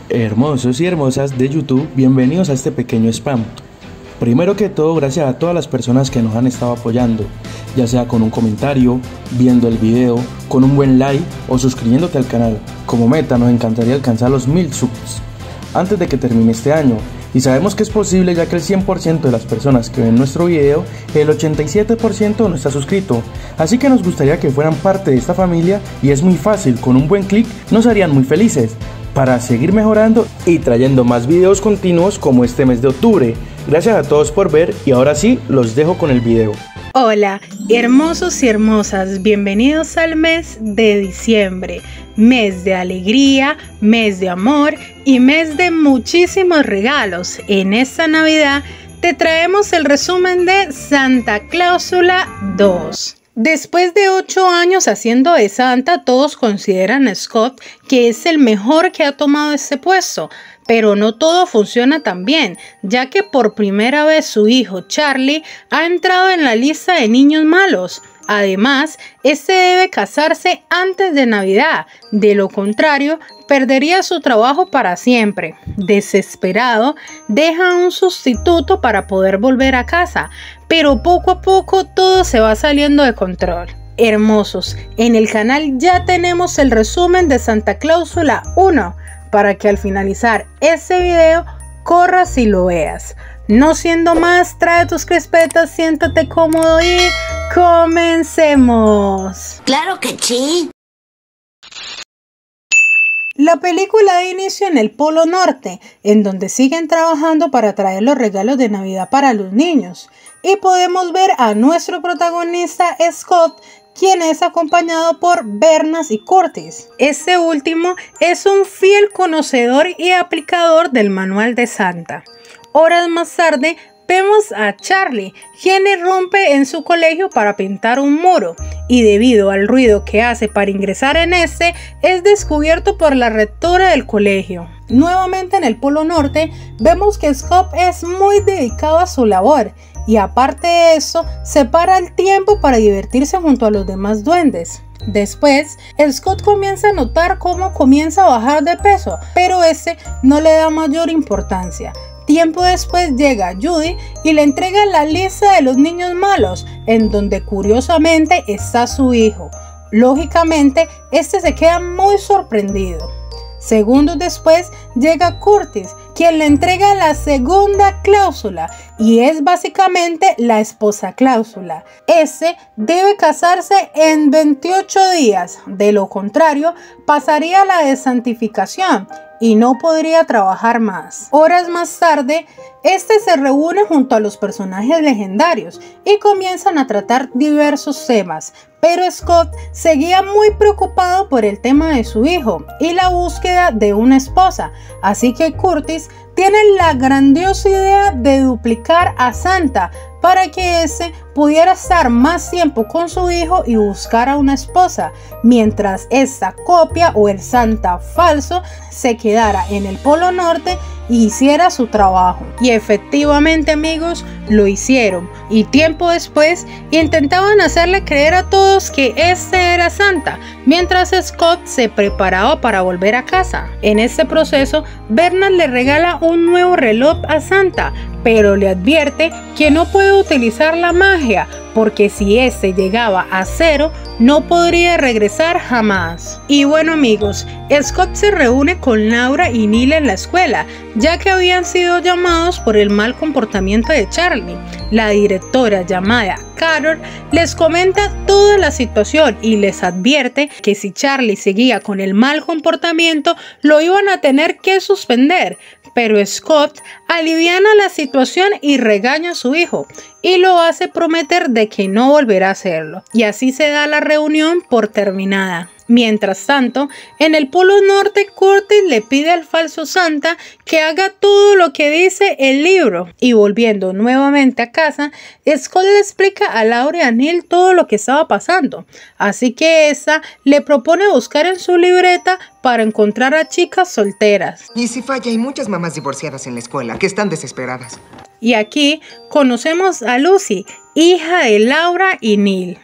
Hermosos y hermosas de YouTube, bienvenidos a este pequeño spam. Primero que todo, gracias a todas las personas que nos han estado apoyando, ya sea con un comentario, viendo el video, con un buen like o suscribiéndote al canal. Como meta nos encantaría alcanzar los 1000 subs antes de que termine este año, y sabemos que es posible ya que el 100% de las personas que ven nuestro video, el 87% no está suscrito, así que nos gustaría que fueran parte de esta familia y es muy fácil, con un buen clic nos harían muy felices para seguir mejorando y trayendo más videos continuos como este mes de octubre. Gracias a todos por ver y ahora sí los dejo con el video. Hola, hermosos y hermosas, bienvenidos al mes de diciembre, mes de alegría, mes de amor y mes de muchísimos regalos. En esta Navidad te traemos el resumen de Santa Clausula 2. Después de 8 años haciendo de Santa, todos consideran a Scott que es el mejor que ha tomado este puesto. Pero no todo funciona tan bien, ya que por primera vez su hijo Charlie ha entrado en la lista de niños malos. Además, este debe casarse antes de Navidad, de lo contrario, perdería su trabajo para siempre. Desesperado, deja a un sustituto para poder volver a casa, pero poco a poco todo se va saliendo de control. Hermosos, en el canal ya tenemos el resumen de Santa Clausula 1, para que al finalizar este video corras y lo veas. No siendo más, trae tus crispetas, siéntate cómodo y comencemos. ¡Claro que sí! La película da inicio en el Polo Norte, en donde siguen trabajando para traer los regalos de Navidad para los niños. Y podemos ver a nuestro protagonista Scott, quien es acompañado por Bernas y Curtis. Este último es un fiel conocedor y aplicador del manual de Santa. Horas más tarde vemos a Charlie, quien irrumpe en su colegio para pintar un muro, y debido al ruido que hace para ingresar en este, es descubierto por la rectora del colegio. Nuevamente en el Polo Norte, vemos que Scott es muy dedicado a su labor, y aparte de eso, separa el tiempo para divertirse junto a los demás duendes. Después, Scott comienza a notar cómo comienza a bajar de peso, pero este no le da mayor importancia. Tiempo después llega Judy y le entrega la lista de los niños malos, en donde curiosamente está su hijo. Lógicamente, este se queda muy sorprendido. Segundos después llega Curtis, quien le entrega la segunda cláusula y es básicamente la esposa cláusula. Este debe casarse en 28 días, de lo contrario pasaría a la desantificación y no podría trabajar más. Horas más tarde, este se reúne junto a los personajes legendarios y comienzan a tratar diversos temas, pero Scott seguía muy preocupado por el tema de su hijo y la búsqueda de una esposa, así que Curtis tiene la grandiosa idea de duplicar a Santa para que éste pudiera estar más tiempo con su hijo y buscar a una esposa, mientras esta copia o el Santa falso se quedara en el Polo Norte y hiciera su trabajo. Y efectivamente, amigos, lo hicieron, y tiempo después intentaban hacerle creer a todos que este era Santa, mientras Scott se preparaba para volver a casa. En este proceso, Bernard le regala un nuevo reloj a Santa, pero le advierte que no puede utilizar la magia, porque si este llegaba a 0, no podría regresar jamás. Y bueno, amigos, Scott se reúne con Laura y Neil en la escuela, ya que habían sido llamados por el mal comportamiento de Charlie. La directora, llamada Carol, les comenta toda la situación y les advierte que si Charlie seguía con el mal comportamiento, lo iban a tener que suspender. Pero Scott aliviana la situación y regaña a su hijo y lo hace prometer de que no volverá a hacerlo. Y así se da la reunión por terminada. Mientras tanto, en el Polo Norte, Curtis le pide al falso Santa que haga todo lo que dice el libro. Y volviendo nuevamente a casa, Scott le explica a Laura y a Neil todo lo que estaba pasando. Así que esta le propone buscar en su libreta para encontrar a chicas solteras. Y si falla, hay muchas mamás divorciadas en la escuela que están desesperadas. Y aquí conocemos a Lucy, hija de Laura y Neil.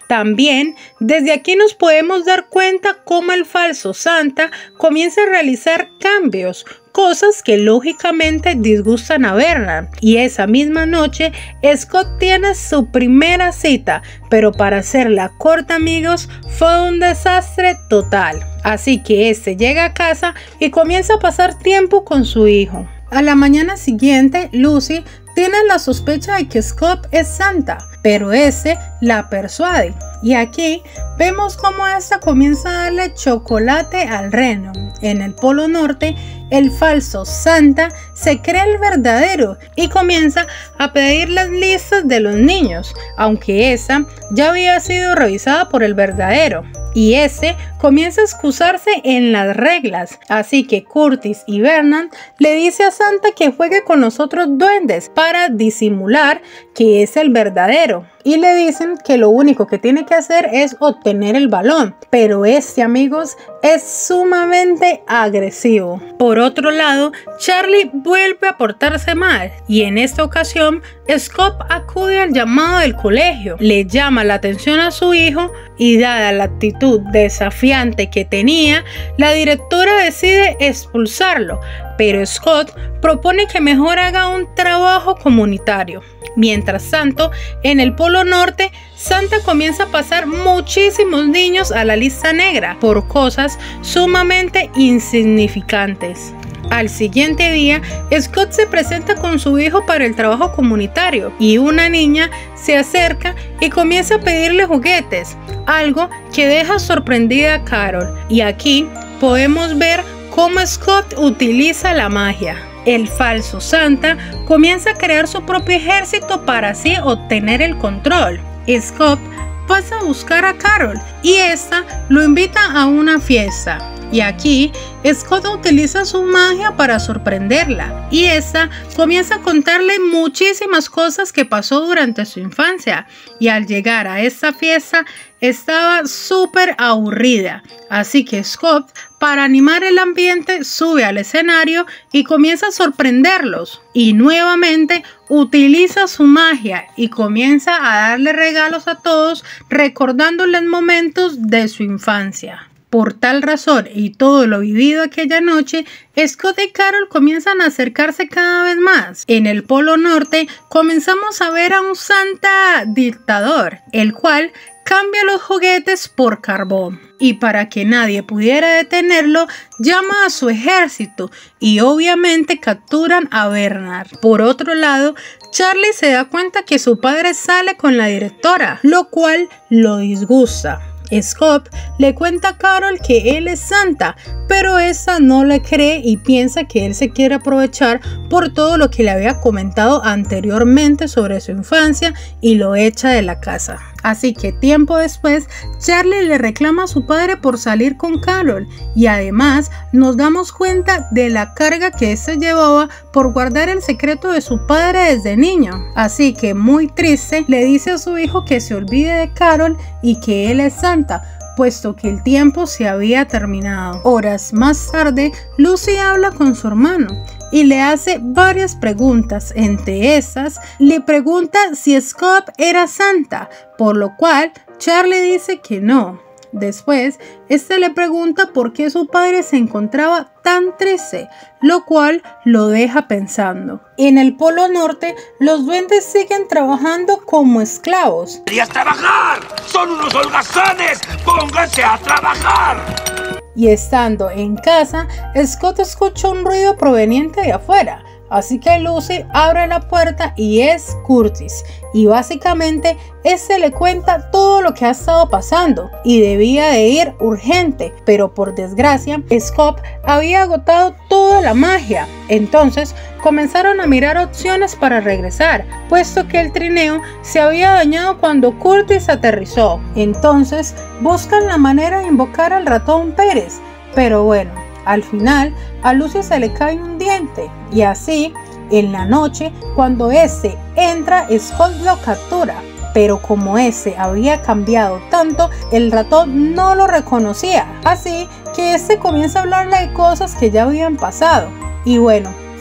También, desde aquí nos podemos dar cuenta cómo el falso Santa comienza a realizar cambios, cosas que lógicamente disgustan a Bernard. Y esa misma noche, Scott tiene su primera cita, pero para hacerla corta, amigos, fue un desastre total. Así que este llega a casa y comienza a pasar tiempo con su hijo. A la mañana siguiente, Lucy tiene la sospecha de que Scott es Santa, pero ese la persuade. Y aquí vemos cómo esta comienza a darle chocolate al reno. En el Polo Norte, el falso Santa se cree el verdadero y comienza a pedir las listas de los niños, aunque esa ya había sido revisada por el verdadero. Y ese comienza a excusarse en las reglas, así que Curtis y Bernard le dice a Santa que juegue con los otros duendes para disimular que es el verdadero. Y le dicen que lo único que tiene que hacer es obtener el balón. Pero este, amigos, es sumamente agresivo. Por otro lado, Charlie vuelve a portarse mal. Y en esta ocasión, Scott acude al llamado del colegio. Le llama la atención a su hijo y dada la actitud desafiante que tenía, la directora decide expulsarlo. Pero Scott propone que mejor haga un trabajo comunitario. Mientras tanto, en el Polo Norte, Santa comienza a pasar muchísimos niños a la lista negra por cosas sumamente insignificantes. Al siguiente día, Scott se presenta con su hijo para el trabajo comunitario y una niña se acerca y comienza a pedirle juguetes, algo que deja sorprendida a Carol. Y aquí podemos ver cómo Scott utiliza la magia. El falso Santa comienza a crear su propio ejército para así obtener el control. Scott pasa a buscar a Carol y esta lo invita a una fiesta. Y aquí Scott utiliza su magia para sorprenderla y esta comienza a contarle muchísimas cosas que pasó durante su infancia. Y al llegar a esta fiesta estaba súper aburrida, así que Scott, para animar el ambiente, sube al escenario y comienza a sorprenderlos. Y nuevamente utiliza su magia y comienza a darle regalos a todos, recordándoles momentos de su infancia. Por tal razón y todo lo vivido aquella noche, Scott y Carol comienzan a acercarse cada vez más. En el Polo Norte comenzamos a ver a un Santa dictador, el cual cambia los juguetes por carbón. Y para que nadie pudiera detenerlo, llama a su ejército y obviamente capturan a Bernard. Por otro lado, Charlie se da cuenta que su padre sale con la directora, lo cual lo disgusta. Scott le cuenta a Carol que él es Santa, pero esta no le cree y piensa que él se quiere aprovechar por todo lo que le había comentado anteriormente sobre su infancia y lo echa de la casa. Así que tiempo después, Charlie le reclama a su padre por salir con Carol y además nos damos cuenta de la carga que éste llevaba por guardar el secreto de su padre desde niño. Así que muy triste, le dice a su hijo que se olvide de Carol y que él es Santa, puesto que el tiempo se había terminado. Horas más tarde, Lucy habla con su hermano y le hace varias preguntas. Entre estas, le pregunta si Scott era Santa, por lo cual Charlie dice que no. Después, este le pregunta por qué su padre se encontraba tan triste, lo cual lo deja pensando. En el Polo Norte, los duendes siguen trabajando como esclavos. ¡Querías trabajar! ¡Son unos holgazanes! ¡Pónganse a trabajar! Y estando en casa, Scott escucha un ruido proveniente de afuera. Así que Lucy abre la puerta y es Curtis. Y básicamente este le cuenta todo lo que ha estado pasando y debía de ir urgente. Pero por desgracia, Scott había agotado toda la magia. Entonces comenzaron a mirar opciones para regresar, puesto que el trineo se había dañado cuando Curtis aterrizó. Entonces buscan la manera de invocar al ratón Pérez. Pero bueno, al final a Lucy se le cae un diente y así en la noche cuando este entra, Scott lo captura, pero como este había cambiado tanto, el ratón no lo reconocía, así que este comienza a hablarle de cosas que ya habían pasado. Y bueno,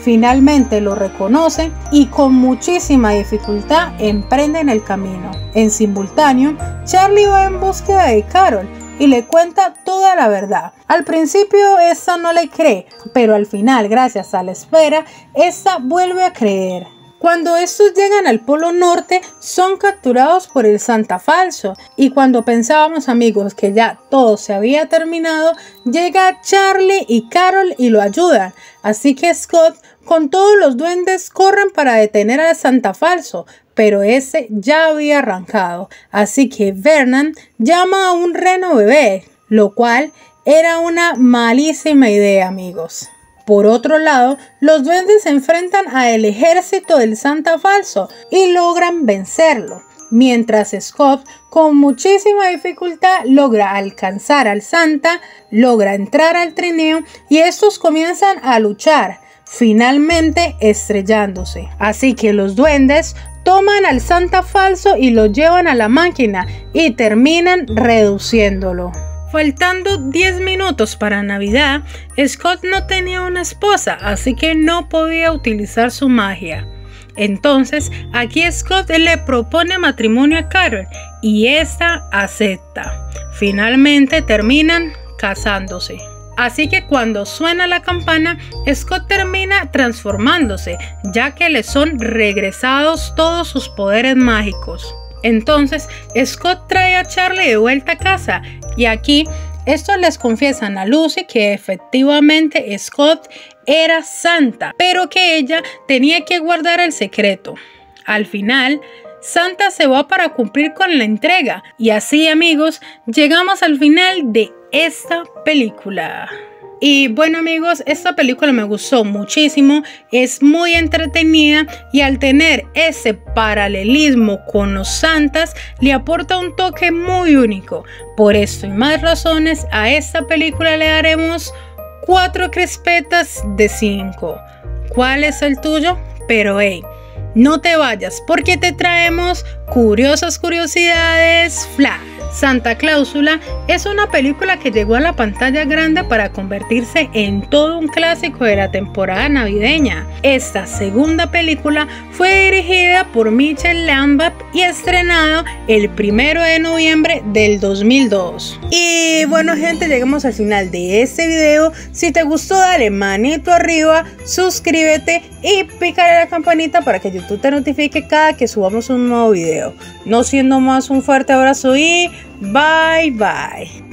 Finalmente lo reconoce y con muchísima dificultad emprenden el camino. En simultáneo, Charlie va en búsqueda de Carol y le cuenta toda la verdad. Al principio esta no le cree, pero al final, gracias a la espera, esta vuelve a creer. Cuando estos llegan al Polo Norte, son capturados por el Santa falso, y cuando pensábamos, amigos, que ya todo se había terminado, llega Charlie y Carol y lo ayudan. Así que Scott con todos los duendes corren para detener al Santa falso, pero ese ya había arrancado. Así que Vernon llama a un reno bebé, lo cual era una malísima idea, amigos. Por otro lado, los duendes se enfrentan al ejército del Santa falso y logran vencerlo, mientras Scott con muchísima dificultad logra alcanzar al Santa, logra entrar al trineo y estos comienzan a luchar, finalmente estrellándose. Así que los duendes toman al Santa falso y lo llevan a la máquina y terminan reduciéndolo. Faltando 10 minutos para Navidad, Scott no tenía una esposa, así que no podía utilizar su magia. Entonces, aquí Scott le propone matrimonio a Carol y esta acepta. Finalmente terminan casándose. Así que cuando suena la campana, Scott termina transformándose, ya que le son regresados todos sus poderes mágicos. Entonces, Scott trae a Charlie de vuelta a casa y aquí estos les confiesan a Lucy que efectivamente Scott era Santa, pero que ella tenía que guardar el secreto. Al final, Santa se va para cumplir con la entrega y así, amigos, llegamos al final de esta película. Y bueno, amigos, esta película me gustó muchísimo, es muy entretenida y al tener ese paralelismo con los santas le aporta un toque muy único. Por esto y más razones a esta película le daremos 4 crispetas de 5. ¿Cuál es el tuyo? Pero hey, no te vayas porque te traemos curiosas curiosidades flash. Santa Cláusula es una película que llegó a la pantalla grande para convertirse en todo un clásico de la temporada navideña. Esta segunda película fue dirigida por Michel Lambert y estrenado el 1 de noviembre del 2002. Y bueno, gente, llegamos al final de este video. Si te gustó, dale manito arriba, suscríbete y pícale la campanita para que YouTube te notifique cada que subamos un nuevo video. No siendo más, un fuerte abrazo y bye bye.